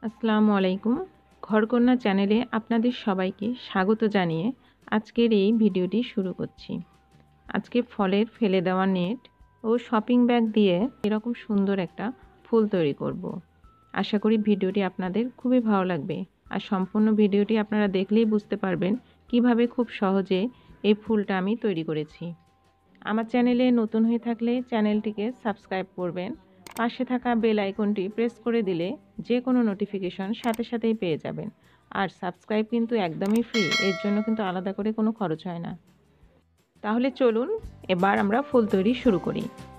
আসসালামু আলাইকুম। ঘরকন্যা চ্যানেলে আপনাদের সবাইকে স্বাগত জানিয়ে আজকের এই ভিডিওটি শুরু করছি। আজকে ফলের ফেলে দেওয়া নেট ও শপিং ব্যাগ দিয়ে এরকম সুন্দর একটা ফুল তৈরি করব। আশা করি ভিডিওটি আপনাদের খুবই ভালো লাগবে, আর সম্পূর্ণ ভিডিওটি আপনারা দেখলেই বুঝতে পারবেন কিভাবে খুব সহজে এই ফুলটা আমি তৈরি করেছি। আমার চ্যানেলে নতুন হয়ে থাকলে চ্যানেলটিকে সাবস্ক্রাইব করবেন। পাশে থাকা বেল আইকনটি প্রেস করে দিলে যে কোনো নোটিফিকেশন সাথে সাথেই পেয়ে যাবেন। আর সাবস্ক্রাইব কিন্তু একদমই ফ্রি, এর জন্য কিন্তু আলাদা করে কোনো খরচ হয় না। তাহলে চলুন এবার আমরা ফুল তৈরি শুরু করি।